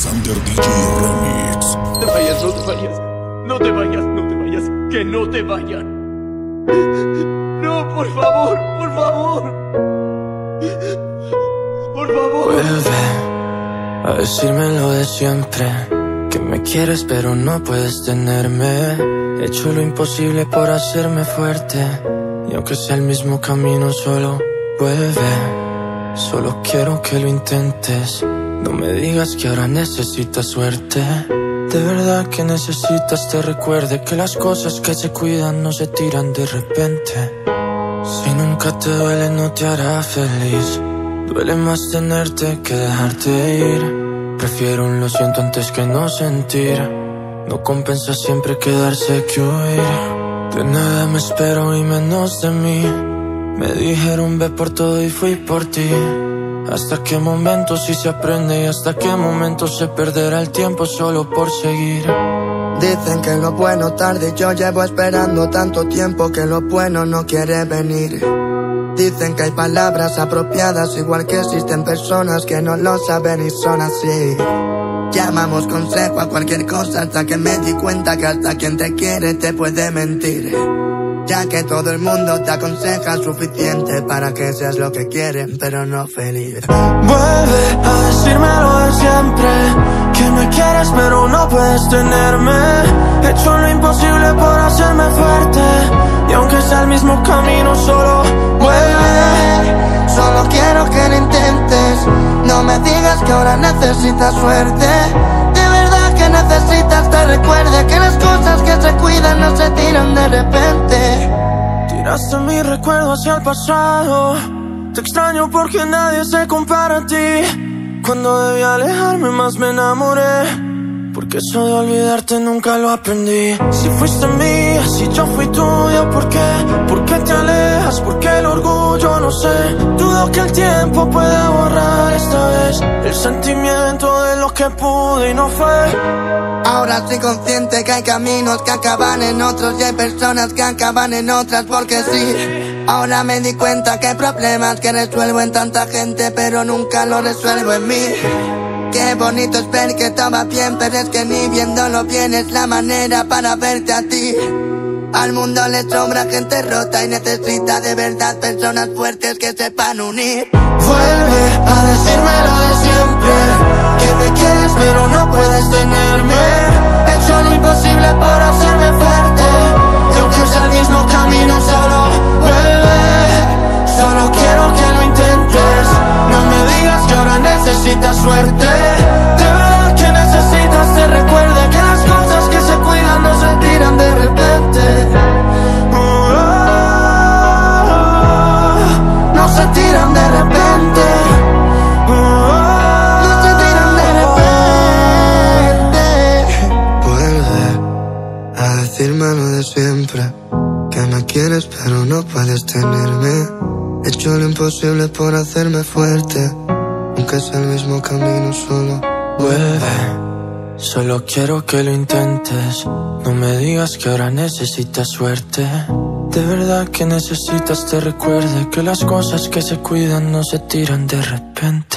Alexander DJ Remix. No te vayas, no te vayas. No te vayas, no te vayas. Que no te vayan. No, por favor, por favor. Por favor. Vuelve a decirme lo de siempre, que me quieres pero no puedes tenerme. He hecho lo imposible por hacerme fuerte, y aunque sea el mismo camino solo vuelve. Solo quiero que lo intentes. No me digas que ahora necesitas suerte. De verdad que necesitas te recuerde que las cosas que se cuidan no se tiran de repente. Si nunca te duele no te hará feliz. Duele más tenerte que dejarte ir. Prefiero un lo siento antes que no sentir. No compensa siempre quedarse que huir. De nada me espero y menos de mí. Me dijeron ve por todo y fui por ti. Hasta qué momento sí se aprende y hasta qué momento se perderá el tiempo solo por seguir. Dicen que lo bueno tarde, yo llevo esperando tanto tiempo que lo bueno no quiere venir. Dicen que hay palabras apropiadas, igual que existen personas que no lo saben y son así. Llamamos consejo a cualquier cosa hasta que me di cuenta que hasta quien te quiere te puede mentir. Ya que todo el mundo te aconseja suficiente para que seas lo que quieren, pero no feliz. Vuelve a decirme lo de siempre, que me quieres pero no puedes tenerme. He hecho lo imposible por hacerme fuerte, y aunque sea el mismo camino solo vuelve. Solo quiero que lo intentes. No me digas que ahora necesitas suerte. De verdad que necesitas te recuerde que las cosas que se cuidan no se tiran de repente. Tiraste mi recuerdo hacia el pasado. Te extraño porque nadie se compara a ti. Cuando debí alejarme más me enamoré, porque eso de olvidarte nunca lo aprendí. Si fuiste mía, si yo fui tuya, ¿por qué? ¿Por qué te alejas? ¿Por qué el orgullo? No sé. Dudo que el tiempo pueda borrar esta vez el sentimiento de lo que pude y no fue. Ahora estoy consciente que hay caminos que acaban en otros y hay personas que acaban en otras porque sí. Ahora me di cuenta que hay problemas que resuelvo en tanta gente pero nunca lo resuelvo en mí. Qué bonito es ver que estaba bien, pero es que ni viéndolo bien es la manera para verte a ti. Al mundo le sobra gente rota y necesita de verdad personas fuertes que sepan unir. Vuelve a decirme lo de siempre, que me quieres pero no puedes tenerme. He hecho lo imposible por hacerme fuerte, y aunque sea el mismo camino solo vuelve. Solo quiero que lo intentes. No me digas que ahora necesitas suerte. De verdad que necesitas te recuerde que las cosas que se cuidan no se tiran de repente. No se tiran de repente. No se tiran de repente. Vuelve a decirme lo de siempre, que me quieres pero no puedes tenerme. He hecho lo imposible por hacerme fuerte, aunque sea el mismo camino solo vuelve. Solo quiero que lo intentes. No me digas que ahora necesitas suerte. De verdad que necesitas te recuerde que las cosas que se cuidan no se tiran de repente.